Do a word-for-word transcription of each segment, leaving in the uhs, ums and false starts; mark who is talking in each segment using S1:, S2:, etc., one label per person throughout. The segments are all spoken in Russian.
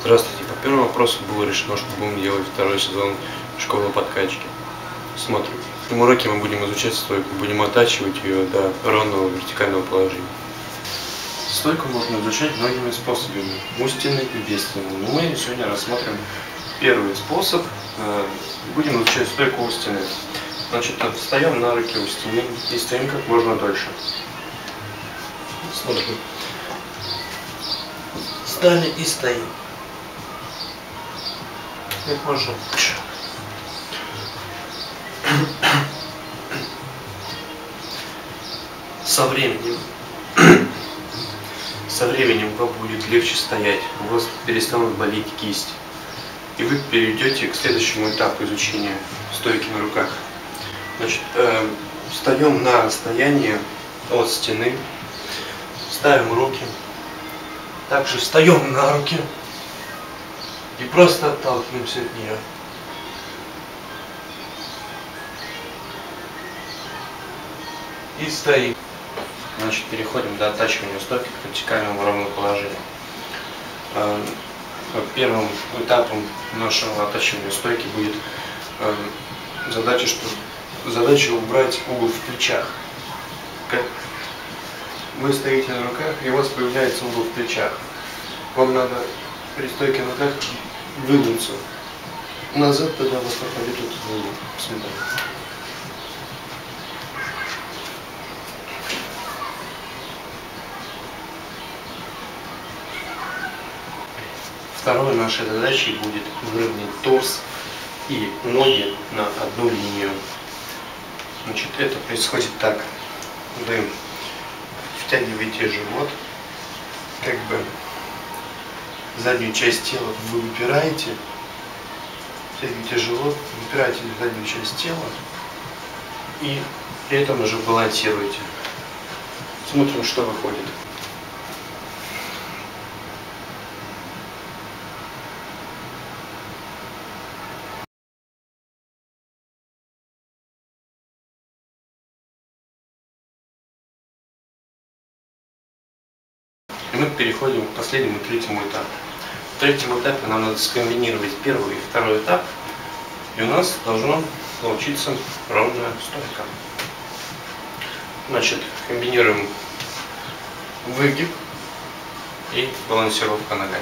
S1: Здравствуйте. По первому вопросу было решено, что будем делать второй сезон школы подкачки. Смотрим. В этом уроке мы будем изучать стойку, будем оттачивать ее до ровного вертикального положения. Стойку можно изучать многими способами, умственной и бесственной. Но мы сегодня рассмотрим первый способ. Будем изучать стойку у стены. Значит, встаем на руки у стены и стоим как можно дольше. Смотрим. Встали и стоим. Как можно лучше. Со временем, со временем вам будет легче стоять, у вас перестанут болеть кисть, и вы перейдете к следующему этапу изучения стойки на руках. Значит, э, встаем на расстояние от стены, ставим руки, также встаем на руки и просто отталкиваемся от нее. И стоим. Значит, переходим до оттачивания стойки к вертикальному ровному положению. Первым этапом нашего оттачивания стойки будет задача, что задача убрать угол в плечах. Вы стоите на руках, и у вас появляется угол в плечах. Вам надо при стойке на руках выгнуться назад, тогда у вас попадет этот угол. Сюда. Второй нашей задачей будет выровнять торс и ноги на одну линию. Значит, это происходит так. Вы втягиваете живот, как бы заднюю часть тела вы выпираете, втягиваете живот, выпираете заднюю часть тела и при этом уже балансируете. Смотрим, что выходит. И мы переходим к последнему, третьему этапу. В третьем этапе нам надо скомбинировать первый и второй этап, и у нас должно получиться ровная стойка. Значит, комбинируем выгиб и балансировка ногами.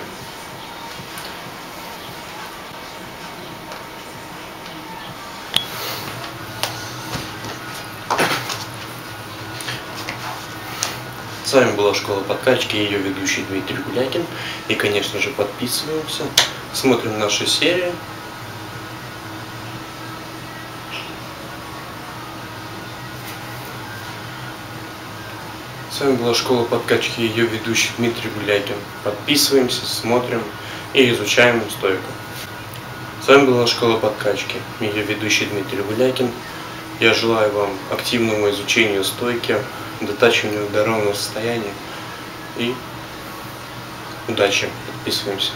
S1: С вами была школа подкачки, ее ведущий Дмитрий Гулякин. И, конечно же, подписываемся, смотрим наши серии. С вами была школа подкачки, ее ведущий Дмитрий Гулякин. Подписываемся, смотрим и изучаем стойку. С вами была школа подкачки, ее ведущий Дмитрий Гулякин. Я желаю вам активному изучению стойки, дотачиванию до ровного состояния и удачи. Подписываемся.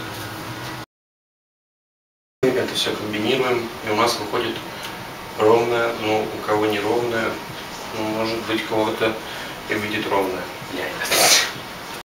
S1: Это все комбинируем, и у нас выходит ровная, ну у кого не ровная, ну, может быть, кого-то и выйдет ровная.